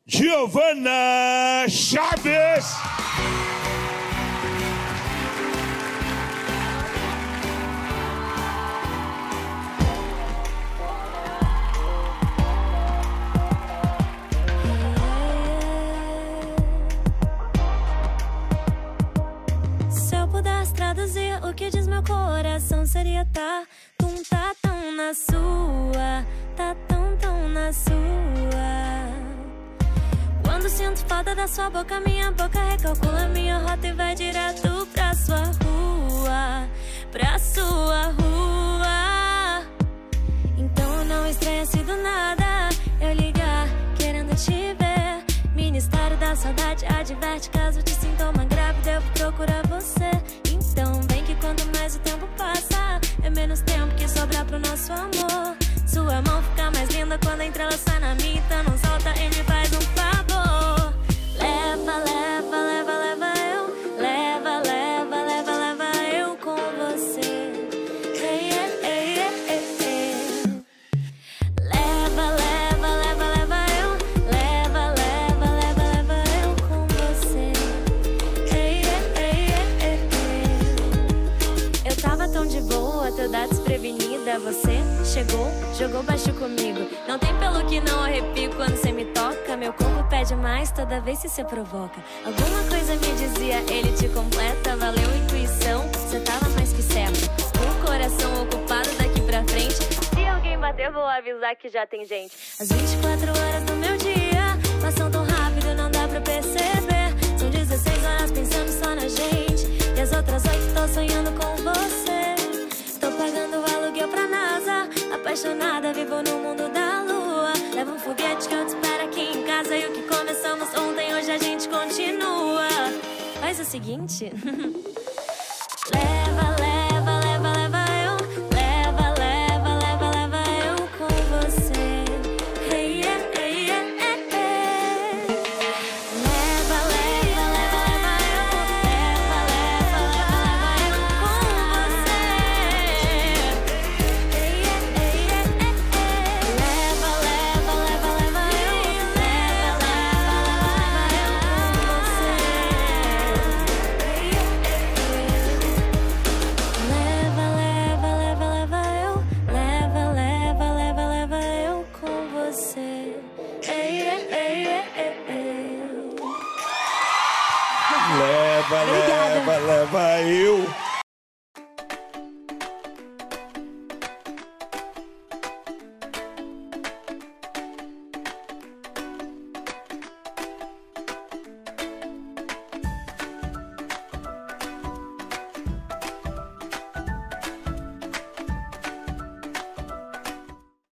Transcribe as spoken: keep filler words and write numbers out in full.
Giovana Chaves. Se eu pudesse traduzir o que diz meu coração, seria tá, tum, tá tão na sua, tá tão, tão na sua. Quando sinto falta da sua boca, minha boca recalcula minha rota e vai direto pra sua rua, pra sua rua. Então não estranha se do nada eu ligar querendo te ver. Ministério da saudade adverte, caso de sintoma grave devo procurar você. Então vem que quanto mais o tempo passa, é menos tempo que sobra pro nosso amor. Sua mão fica mais linda quando a entrelaça na minha, então não solta e me faz um favor. Leva, leva, leva, leva eu. Leva, leva, leva, leva eu com você. Ei, ei, ei, ei, ei. Leva, leva, leva, leva eu. Leva, leva, leva, leva eu com você. Ei, ei, ei, ei, ei. Eu tava tão de boa, toda desprevenida. Você chegou, jogou baixo comigo. Não tem pelo que não arrepio quando cê me toca. Meu corpo pede mais toda vez que cê provoca. Alguma coisa me dizia, ele te completa. Valeu intuição, cê tava mais que certo. Um coração ocupado daqui pra frente. Se alguém bater, vou avisar que já tem gente. As vinte e quatro horas do meu dia passam tão rápido, não dá pra perceber. São dezesseis horas pensando só na gente, e as outras oito tô sonhando com você. Tô pagando o aluguel pra NASA, apaixonada, vivo no mundo da lua. Leva um foguete que eu te espero aqui em casa. E o que começamos ontem, hoje a gente continua. Faz o seguinte. Leva, leva, leva, leva eu. Leva, leva, leva, leva eu com você. Hey, yeah, hey, yeah, hey, hey. Leva, leva, leva, leva eu. Leva, leva, leva, leva eu com você. Hey, yeah, hey, yeah, hey, hey. Leva, leva, leva, leva eu. Leva, leva, leva, leva eu com você. Hey, yeah, hey, hey. Leva, leva, leva, leva eu. Leva, leva, leva, leva eu com você. Ei, ei, ei, ei, ei. Leva, Obrigada. leva, leva eu.